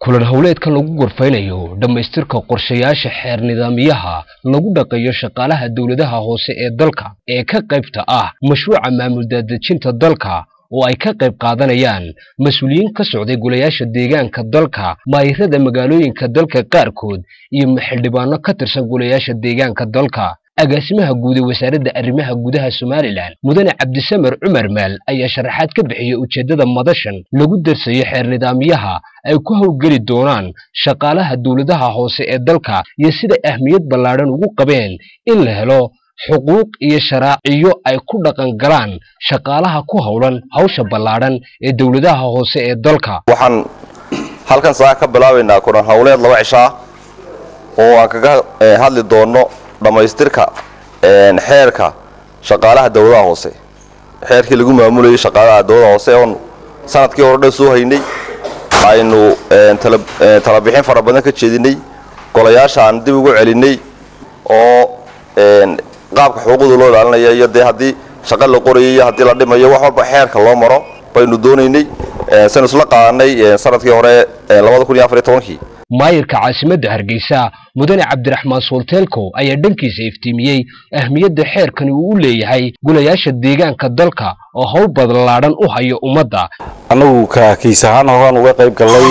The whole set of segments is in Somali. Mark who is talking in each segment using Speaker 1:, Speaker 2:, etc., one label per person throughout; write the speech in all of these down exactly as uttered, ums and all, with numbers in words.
Speaker 1: kulan hawleedka lagu gorfaynayo dhamaystirka qorshayaasha xeer nidaamiyaha lagu dhaqayo shaqaalaha dawladaha hoose ee dalka ee ka qaybta ah mashruuca maamul daadejinta dalka oo ay ka qayb qaadanayaan mas'uuliyiin ka socday golayaasha deegaanka dalka maayirada magaalooyinka dalka qaarkood iyo maxallibaano ka tirsan golayaasha deegaanka dalka agaasimaha guud ee wasaaradda arrimaha gudaha Soomaaliland mudane Cabdisamir Cumar Maal ayaa sharaxaad ka bixiyay ujeedada madashan lagu darsayo xeer nidaamiyaha ay ku hawlgeli doonaan shaqaalaha dawladaha hoose ee dalka iyo sida ahmiyad ballaaran ugu qabeen in la helo xuquuq iyo sharciyo ay ku dhaqan galaan shaqaalaha ku hawlan hawsha ballaaran ee dawladaha hoose ee dalka
Speaker 2: waxaan halkan saa ka bilaabaynaa kulan hawleed laba cisha oo aan kaga hadli doono dhamaystirka een xeerka shaqaalaha dawladaha hoose xeerkii lagu maamulayay shaqaalaha dawladaha hoose oo sanadkii hore soo haynay aynu tala bixin fara badan ka jeedinay golayaasha aan dib ugu celinay oo een qaabka xuquuqda loo ilaalinayo iyo hadii shaqo la qorayo hadii la dhimayo wax walba xeerka loo maro baynu doonaynay san isla qaadanay sanadkii hore laba kun iyo afar iyo toban
Speaker 1: maayirka caasimadda Hargeysa mudane Cabdiraxmaan Soolteelko ayaa dhankiisa iftiimiyay ahmiyadda xeerkan uu u leeyahay golayaasha deegaanka dalka oo hawl badlaadan u hayo ummadda
Speaker 3: anagu ka kiisahan horan uga qayb galay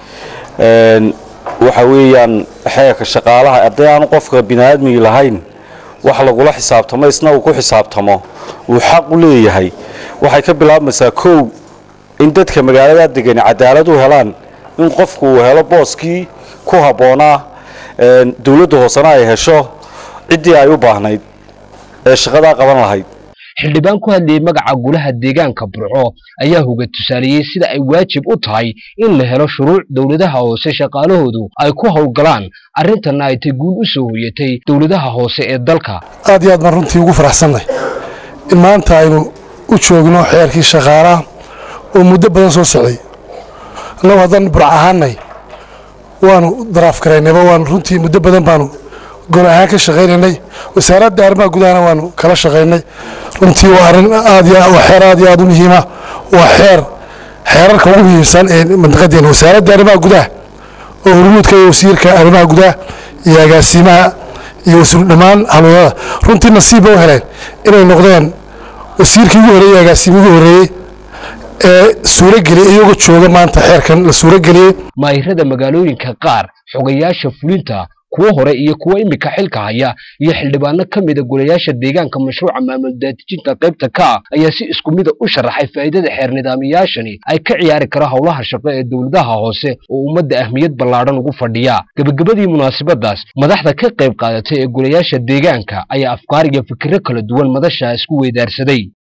Speaker 3: een waxa weeyaan xeerka shaqaalaha adaan qofka bini'aadmi lahayn wax lagu la xisaabtamo isna uu ku xisaabtamo uu xaq u leeyahay waxay ka bilaabmaysaa kow in dadka magaalada degan cadaalad u helaan in qofku uu helo booskii ku haboonaa ee dawladda hoosana ay hesho cidii ay u baahnayd ee shaqada qaban lahayd
Speaker 1: xildhibaan ku hadlay magaca golaha deegaanka Burco ayaa hoga tusaaliyay sida ay waajib u tahay in la helo shuruuc dawladaha hoose shaqaalahoodu ay ku hawlgalaan arintana ay guul u soo hoyatay dawladaha hoose ee dalka
Speaker 4: aad iyo aad baan runtii ugu faraxsanahay in maanta aynu u joogno xeerkii shaqaalaha oo muddo badan soo socday annagu haddaan Burco ahaanay waanu daraaf karaynay waan runtii muddo badan baanu gol ahaan ka shaqeynay wasaaradda arrimaha gudaha waanu kala shaqeynay runtii waa arin aad iyo xeer aad iyo aad u muhiim ah waa xeer xeerarka ugu muhiimsan ee mantiqadeena wasaaradda arrimaha gudaha oo hormuudka wasiirka arrimaha gudaha iyo agaasimaha iyo wasiir dhamaan halwada runtii nasiib u heleen inay noqdeen wasiirkii ugu horeeyay agaasimihii ugu horeeyay ee suura galay iyagoo jooga maanta xeerkan la suura galay
Speaker 1: maayirada magaalooyinka qaar xogayaasha fulinta kuwa hore iyo kuwa imika xilka haya iyo xildhibaano kamid ah golayaasha deegaanka mashruuca maamul daadejinta qaybta ka ayaa si isku mid u sharaxay faa'iidada xeer nidaamiyashani ay ka ciyaari kara hawlaha shaqo ee dawladaha hoose oo ummadda ahmiyad ballaaran ugu fadhiya gabagabadii munaasabadaas madaxda ka qayb qaadatay ee golayaasha deegaanka ayaa afkaar iyo fikirro kala duwan madasha isku weydaarsaday